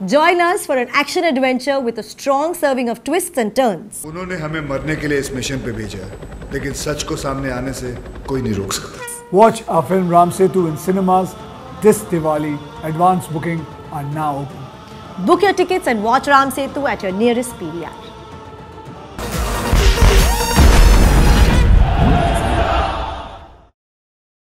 Join us for an action adventure with a strong serving of twists and turns. उन्होंने हमें मरने के लिए इस मिशन पे भेजा है, लेकिन सच को सामने आने से कोई नहीं रोक सकता. Watch our film Ram Setu in cinemas this Diwali. Advance booking are now open. Book your tickets and watch Ram Setu at your nearest PVR.